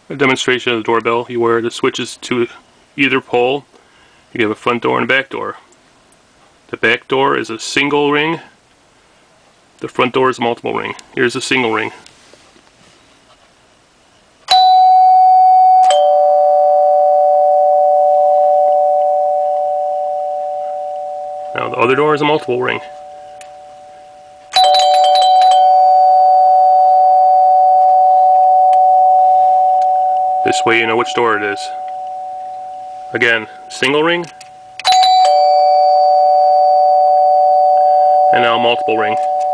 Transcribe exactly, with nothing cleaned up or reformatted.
A demonstration of the doorbell. You wear the switches to either pole. You have a front door and a back door. The back door is a single ring. The front door is a multiple ring. Here's a single ring. Now the other door is a multiple ring. This way you know which door it is. Again, single ring, and now multiple ring.